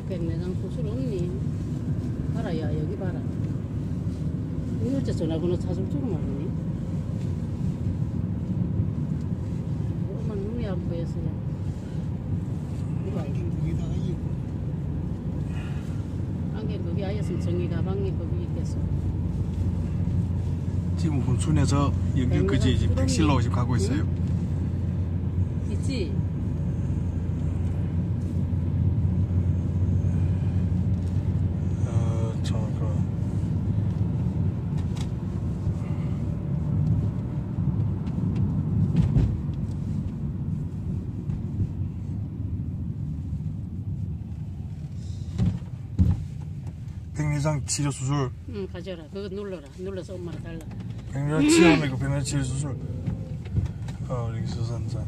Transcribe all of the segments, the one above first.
백내장 수술 없니? 봐라, 야, 여기 봐라. 이거 어째 전화번호 찾을 줄은 모르니? 엄마 눈이 안 보여서요. 이거 안개 거기 아였으면 정리 가방에 거기 있겠어. 지금 훈순에서 연결까지 지금 택시로 지금 가고 있어요. 응? 있지? 백내장 치료 수술. 응, 가져라. 그거 눌러라. 눌러서 엄마랑 달라. 백내장 치료하면 이거 백내장 치료 수술. 여기 수산산.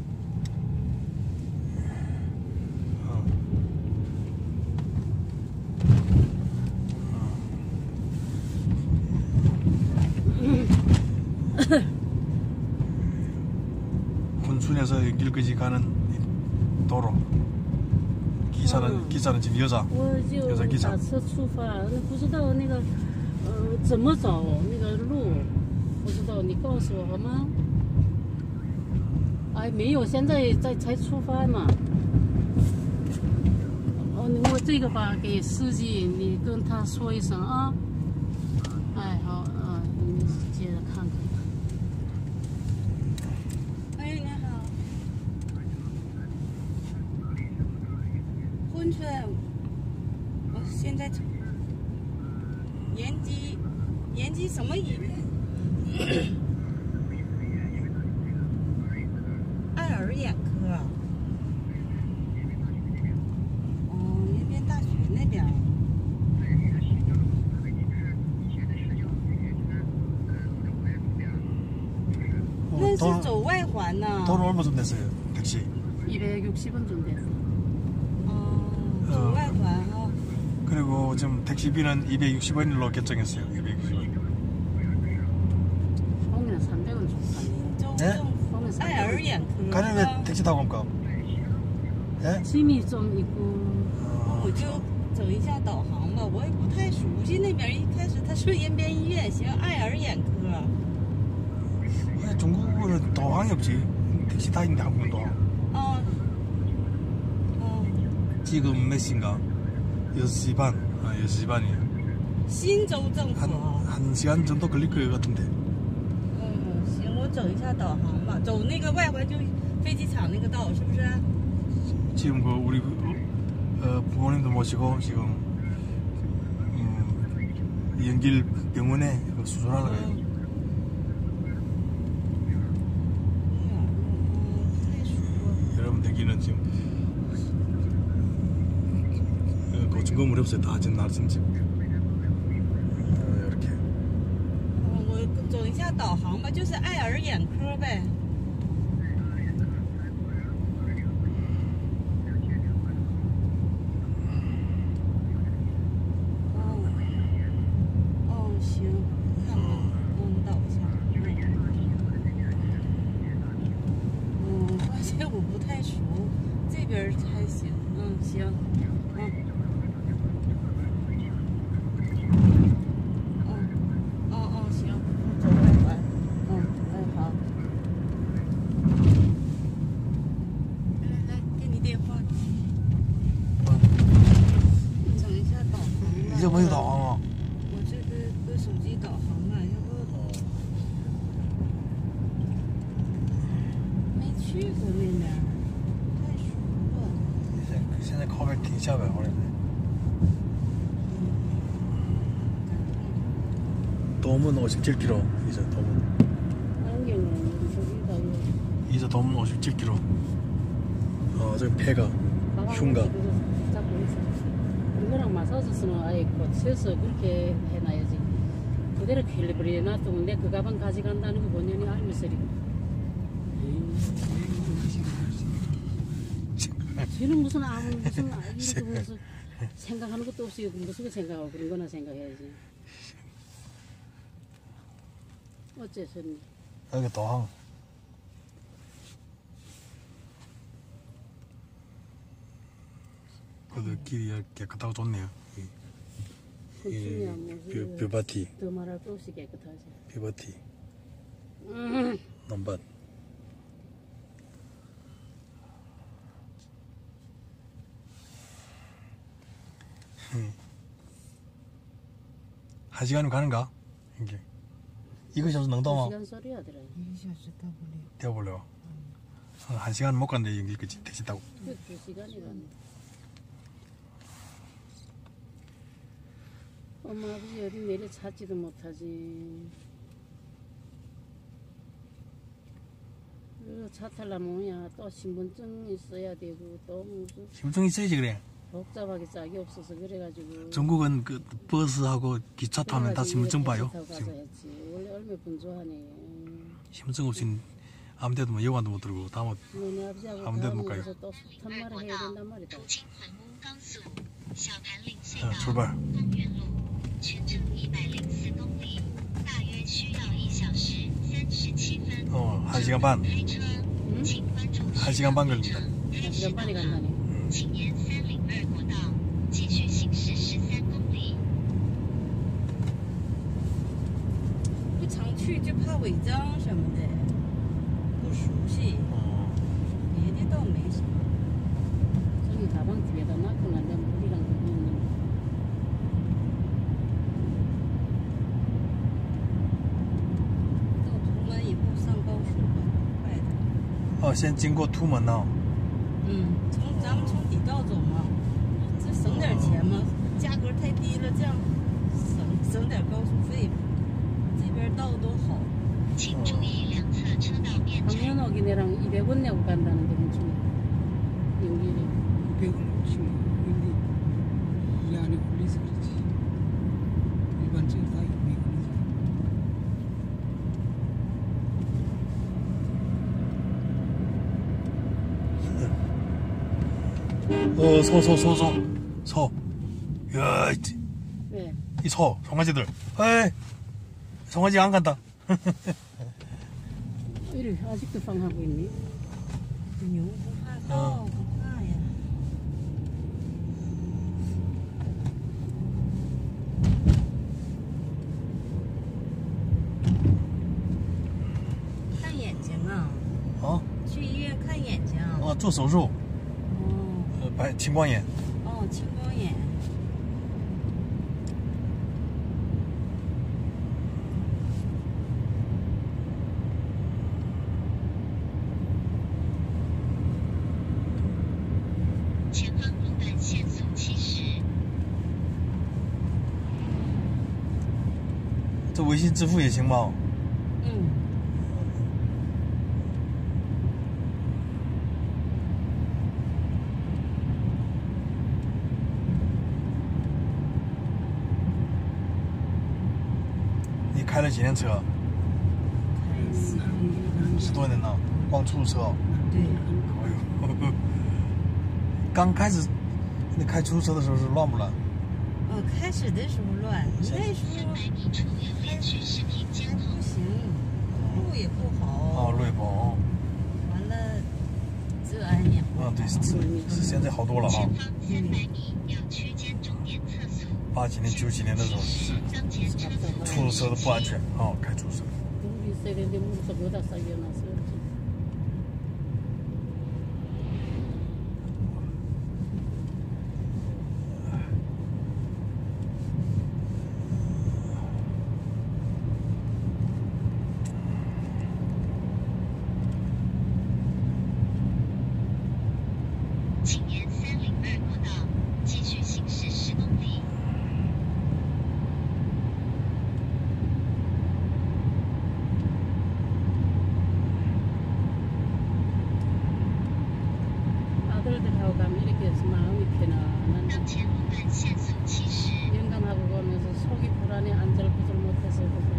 훈순에서 연길까지 가는 도로. 기사는 지금 여자 기사. 车出发，不知道那个怎么走那个路，不知道你告诉我好吗？哎，没有，现在才出发嘛。我这个吧，给司机你跟他说一声啊。哎，好，你接着看看。哎，你好。 温泉，我现在延吉什么医院？爱尔眼科。延边大学那边。那是走外环呢。 돈은 얼마 좀 냈어요? 택시? 260원 좀 됐어. 走外环 그리고 지금 택시비는 260원으로 결정했어요. 260원. 뽕이는 300원 좀 네? 뽕은 300원. 가는 왜 택시 타고 갑니까? 예? 짐이 좀 있고. 我就走一下导航吧，我也不太熟悉那边。一开始他说延边医院，行，爱尔眼科。 왜 중국은 도항이 없지? 택시 다 있는데 한국은 도항. 지금 몇 시인가? 6시 반. 6시 반이에요. 新州政府。 한 시간 정도 걸릴 것 같은데. 行，我走一下导航吧，走那个外环就飞机场那个道，是不是？ 지금 그 우리 부모님도 모시고 지금 연길 병원에 수술하러 가요. 여러분들끼리는 지금 고층 건물이 없어요. 다 지금 낮은 집. 이렇게. 我走一下导航吧，就是爱尔眼科呗。 我不太熟，这边还行，行，行，走外环，好，来，给你电话，整一下导航。 이제 뭐야导航啊？ 我这个手机导航啊，要不没去过那边。 现在靠边停下呗，好像。도문 57km 이제 도문. 이제 도문 57km. 저기 배가 흉가. 이거랑 맞서서는 아예 고쳐서 그렇게 해놔야지. 그대로 캘리브리에 놔두면 내 그 가방 가져간다는 거 본연이 알면서 쟤는 무슨 무슨 생각하는 것도 없이 무슨 생각하고 그런 거나 생각해야지. 어째서니? 여기 도항. 그래도 길이 깨끗하고 좋네요. 뷰바티. 더 말할 거 없이 깨끗하지. 뷰바티. 넘버. 한 시간이면 가는가? 이게. 이것이 없어 능동아. 2시간 소리 하더라. 2시간씩 타볼래요. 되어볼래요. 한 시간 못 간대 여기 그치 택시 타고. 2시간이라네. 엄마 아버지 어디 내려 찾지도 못하지. 차 타려면 뭐야 또 신분증 있어야 되고 또 무슨 신분증 있어야지 그래. 복잡하게 짝이 없어서 그래가지고. 전국은 그 버스하고 기차 타면 다 신분증 봐요. 지금. 원래 얼마 분주하네. 신분증 없이는 아무 데도 뭐 여관도 못 들고 다 못. 너네 아버지하고 아무 데도 못 가요. 또 숱한 말을 해야 된단 말이다. 자, 출발. 한 시간 반. 응? 1시간 반 걸립니다. 1시간 반이 간다네. 不常去就怕违章什么的，不熟悉，别的倒没什么。 저기 가방 집에다 놔고 난데 물이랑 그거 있는 거. 到图门以后上高速吧，快的。 先经过图门呢。 咱们从底道走嘛，这省点钱嘛，价格太低了，这样省点高速费。这边道多好。请注意两侧车道边。 방면 오기네랑 200원 내고 간다는데 무슨 여기를. 200원 치고 여기 이 안에 걸려서 그렇지. 일반적으로 다 200원이지. 소. 야, 왜? 이 소, 송아지들. 에이, 송아지 안 간다. 이래 아직도 방하고 있니? 牛不怕道，不怕呀。看眼睛啊？去医院看眼睛。 做手术。青光眼。 青光眼。前方路段限速70。 这微信支付也行吗？你开了几年车？10多年了，光出租车。 对。 哎呦，刚开始你开出租车的时候是乱不乱？ 开始的时候乱，那时候不行，路也不好。 路也不好。 完了，治安也不好。 对，是现在好多了啊。80几年、90几年的时候是出租车都不安全啊，开出租车。 아들들하고 가면 이렇게 해서 마음이 편안한 영감하고 가면서 속이 불안해 안절부절 못해서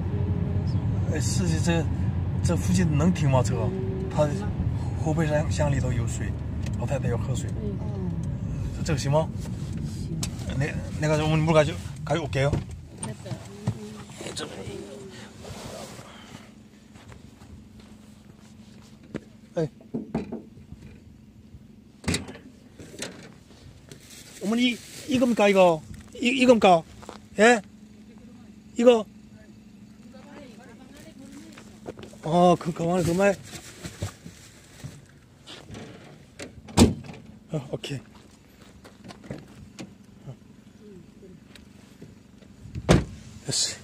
그래서 这附近能停吗？车？它后备箱里头有水，老太太要喝水。这个行吗？行。那个我们물 가져올게요. 됐다. 어머니 이겁니까 이거? 이겁니까? 예? 이거? 그 가방에 그만. 오케이. 됐어.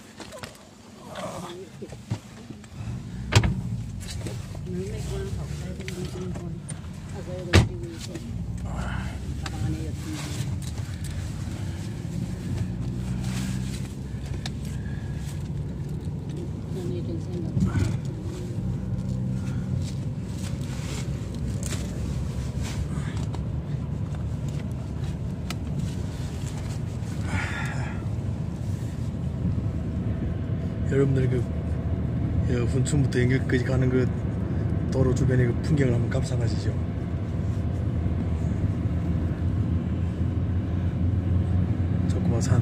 여러분들 그 훈춘부터 연결까지 가는 그 도로 주변의 그 풍경을 한번 감상하시죠. 조그만 산.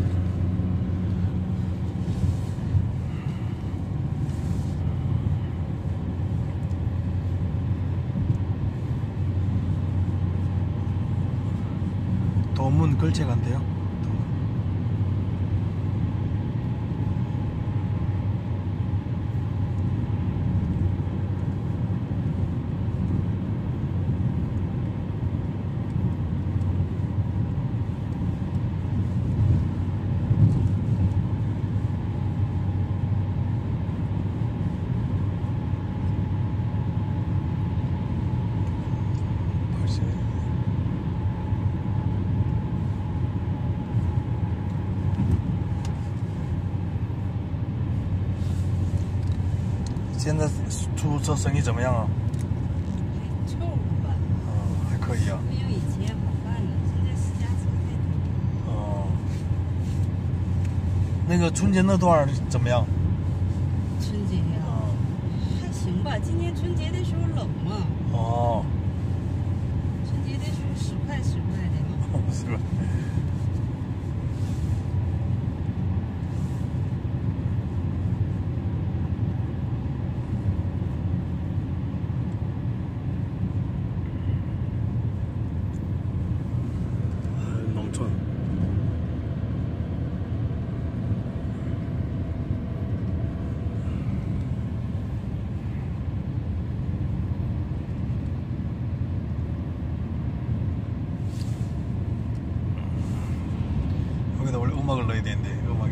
도문 걸쳐간대요.现在出租车生意怎么样啊？ 还凑合吧。 还可以啊。 没有以前好办了，现在私家车太多。 那个春节那段怎么样？ 春节呀，还行吧。今年春节的时候冷嘛。春节的时候10块10块的。 是吧？农村。여기다 원래 음악을 넣어야 되는데 음악이.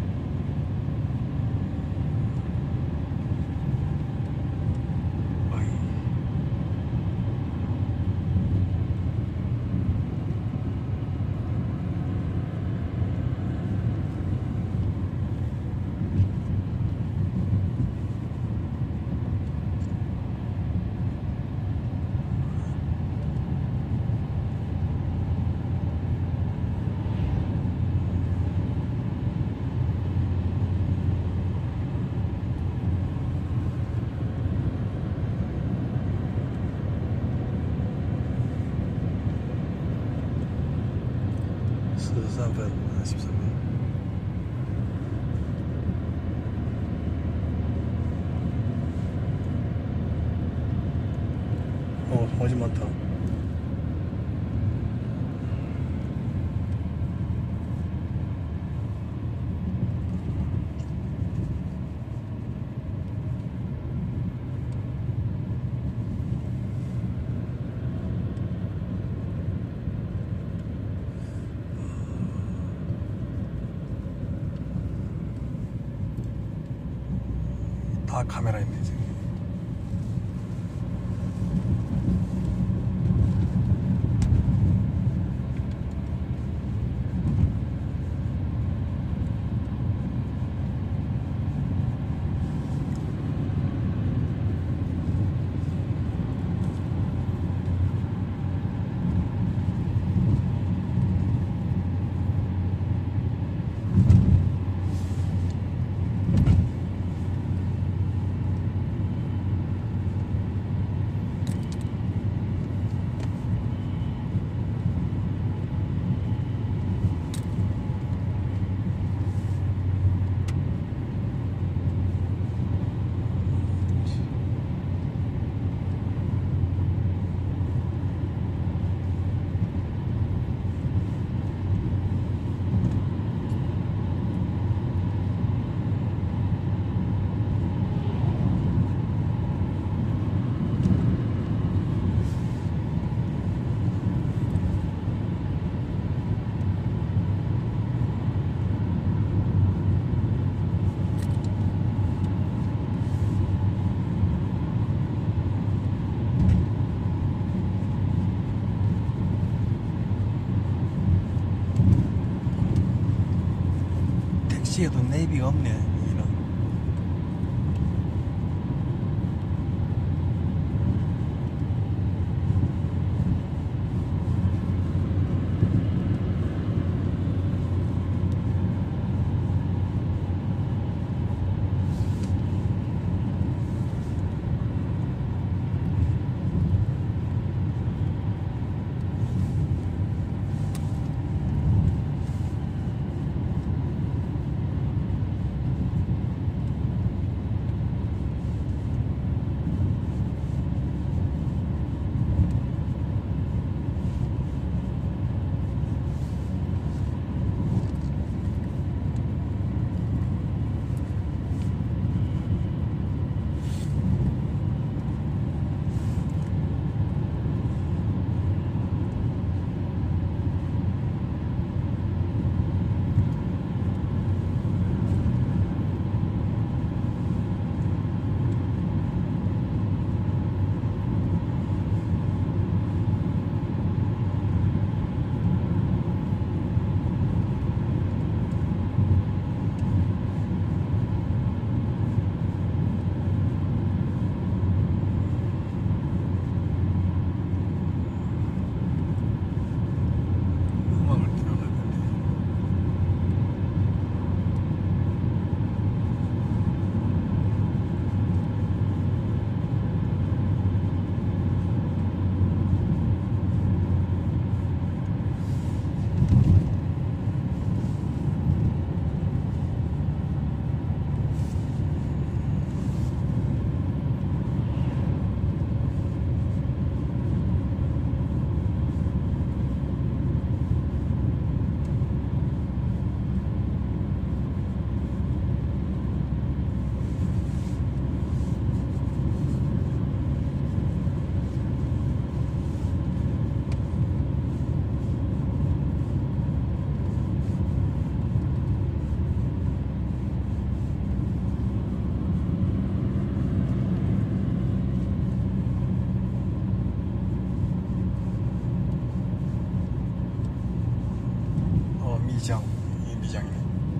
(13분) 13분. 훨씬 많다. 다 카메라 있네 지금. 시에도 내비가 없네. 여기는. 미장, 이 미장이네.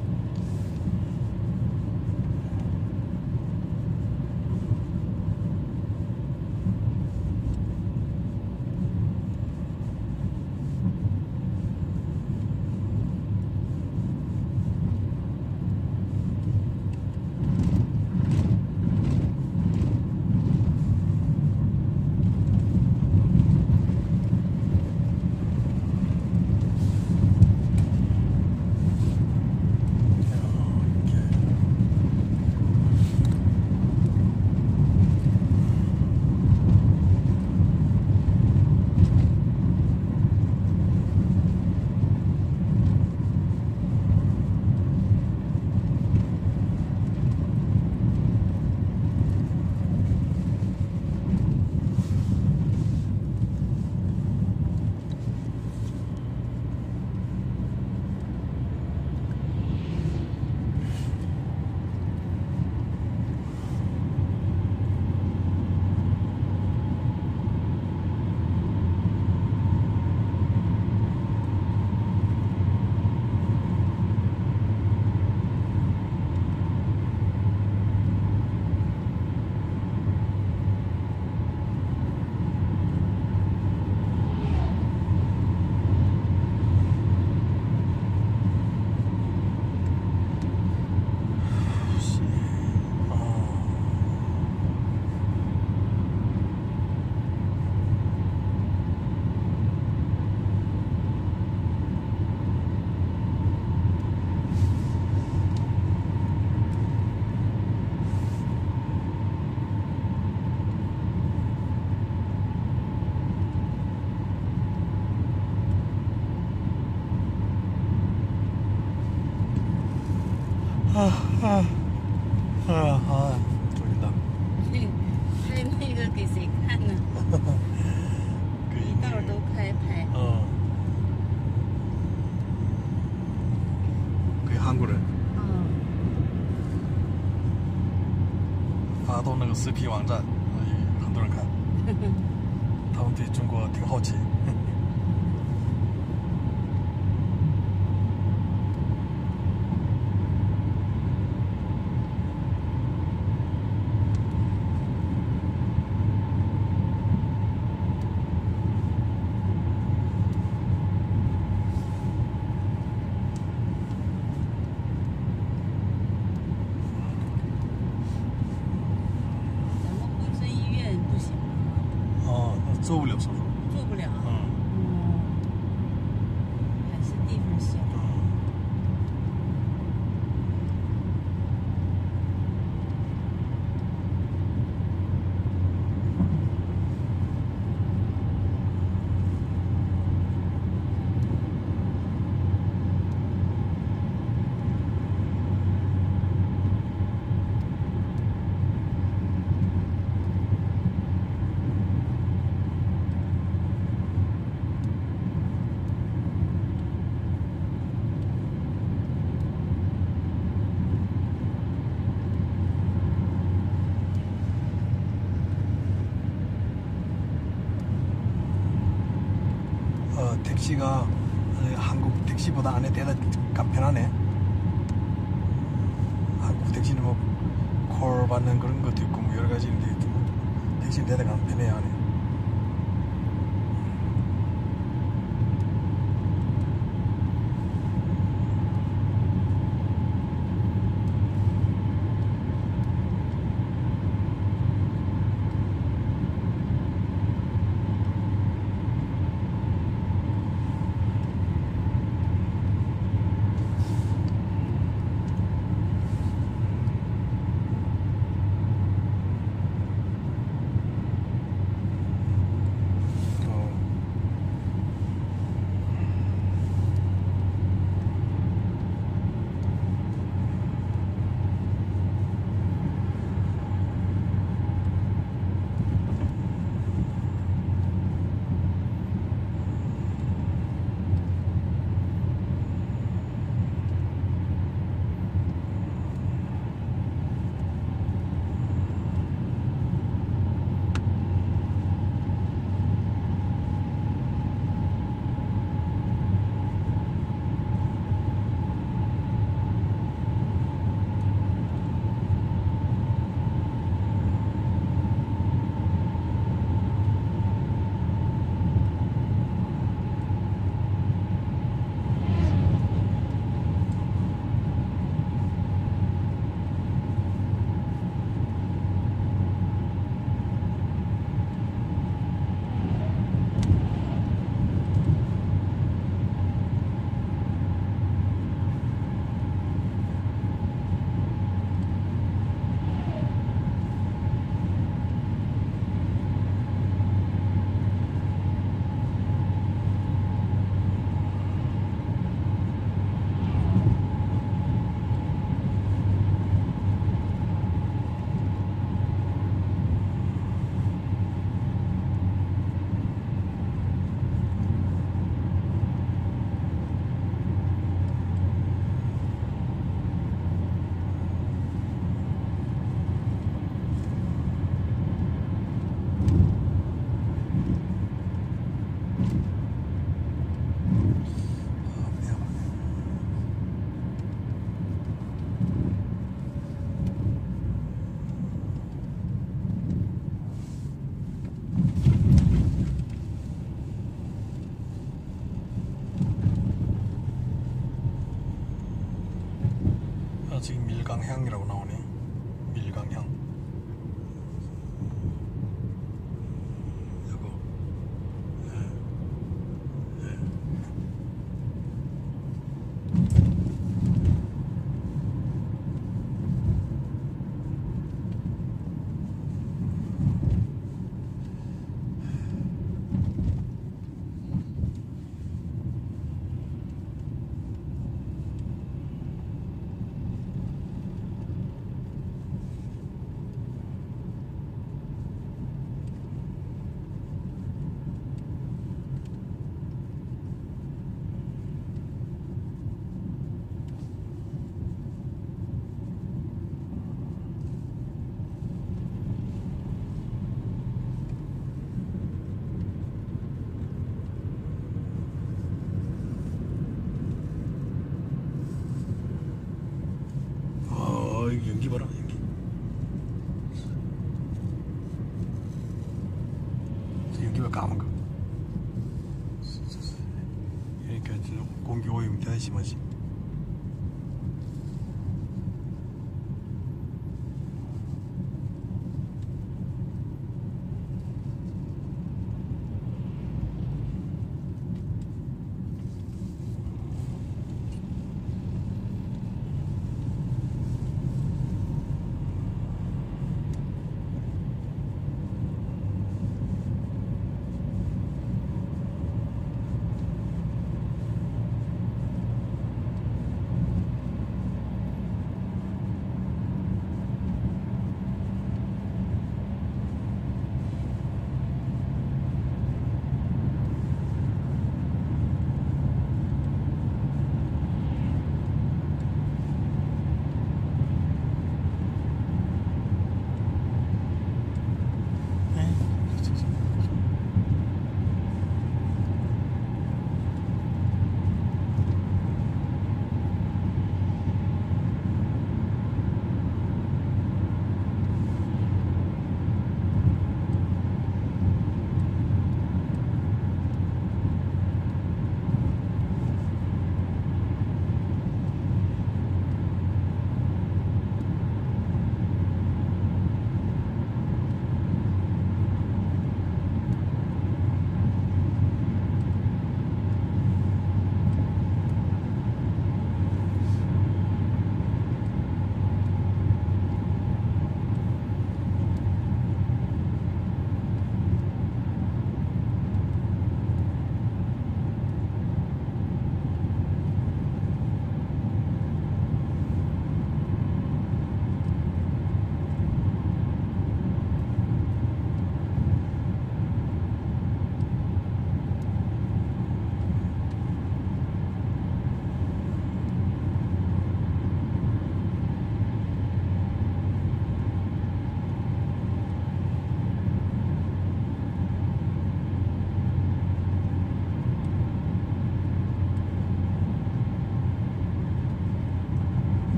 졸린다. 拍那个给谁看呢？一道都拍拍。 给韩国人。发动那个视频网站，很多人看，他们对中国挺好奇。 택시가 한국 택시보다 안에 대다 간편하네. 한국 택시는 뭐 콜 받는 그런 것도 있고 뭐 여러 가지 있는데 택시는 대다 간편해야 하네. 지금 밀강향이라고 나오네. 밀강향. 이거. 연기 봐라, 연기. 연기가 까만 거. 그러니까 공기 오염이 대단히 심하지.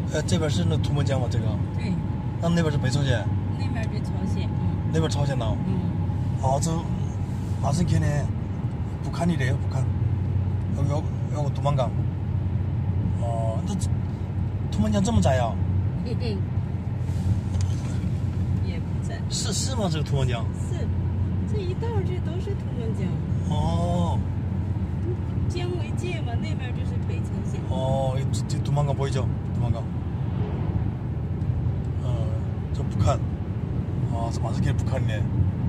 这边是那图们江吗？这个？ 对。 那边是北朝鲜。 那边是朝鲜。 那边朝鲜呢？아, 저 아직 걔네 북한이래요. 북한. 여기 도망강. 또图们江这么窄呀？ 也不窄。 是吗？这个图们江？ 是，这一道这都是图们江。 哦。 江为界嘛，那边就是北朝鲜。 这도망강 보이죠? 도망강. 저 북한. 저 완전 북한이네.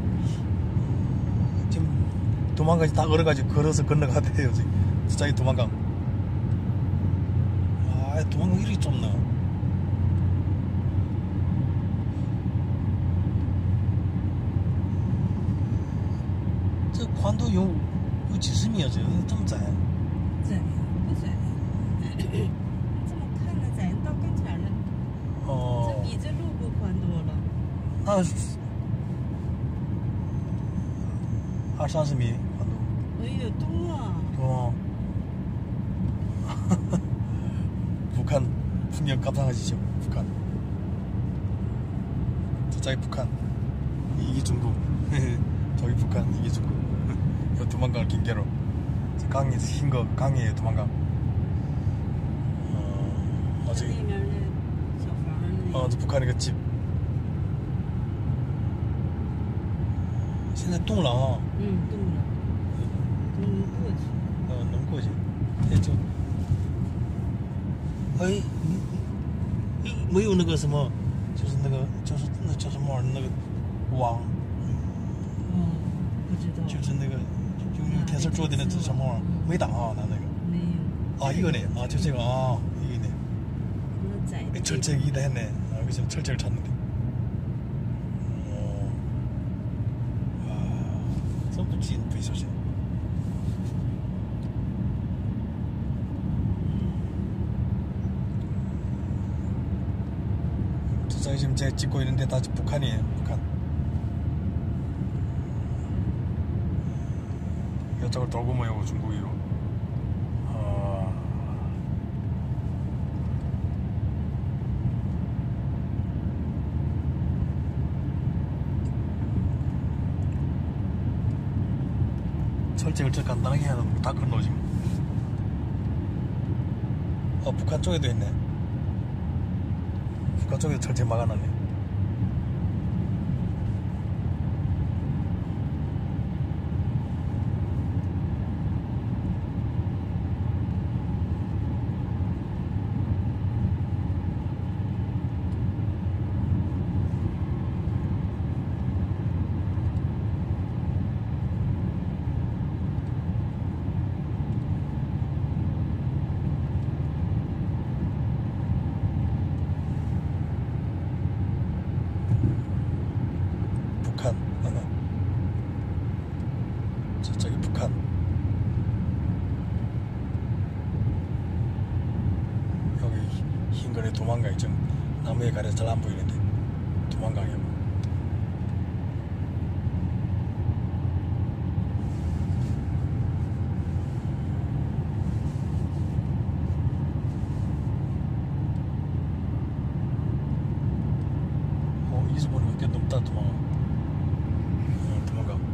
지금 도망강이 다 걸어가지고 걸어서 건너가야 돼요. 지금 진짜 이 도망강. 도망강 이렇게 좁나? 저宽度有几十米啊？这么窄？ 窄呀，不窄。这么看着窄，到跟前了。这比这路不宽多了。 那20-30米宽度。 哎呦，多啊！ 多。북한 풍경 감상하시죠. 북한. 저기 북한. 이게 중국. 저기 북한. 이게 중국. 여 도망강 긴게로. 강이 흰 거 강이에요. 도망강. 저기. 저 북한의 그 집. 现在动了啊。 动了。能过去。 能过去。就。没有那个什么，就是那叫什么玩意儿，那个网。 不知道。 就是那个，就用电视做的那什么玩意儿，没打啊，那个。 没有。 이거네。就这个이거네。철책이다 했네. 그래서 철책을 찾는데. 전부 진 부이소지. 저 지금 제가 찍고 있는데 다 북한이에요. 북한. 이쪽을 돌고 모여고 중국이고. 철책을 저 간단하게 해야 다 건너지. 북한 쪽에도 있네. 북한 쪽에도 철책 막아놨네. 북한. 저쪽이 북한. 여기 흰 거래 도망가. 지금 나무에 가려 잘 안 보이는데 도망가요. 이수 보니까 꽤 높다. 도망가. 도망가.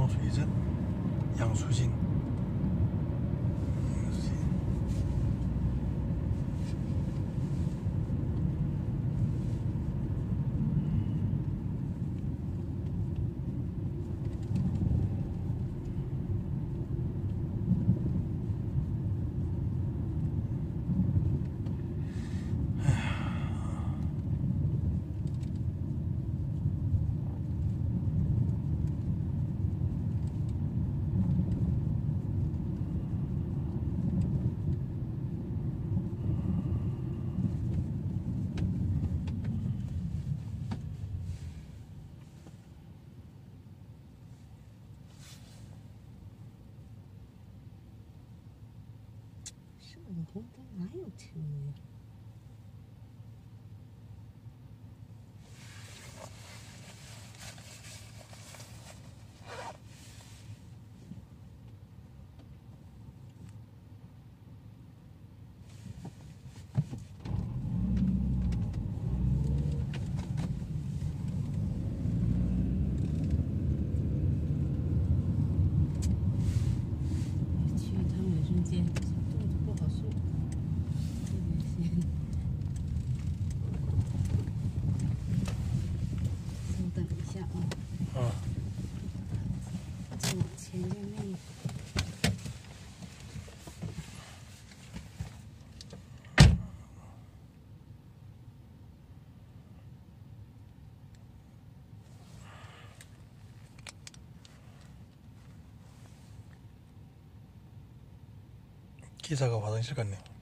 水镇杨树新。 这个红灯哪有车呀？去一趟卫生间，动作不好说。这边先稍等一下啊。再往前面那个。 기사가 화장실 갔네요.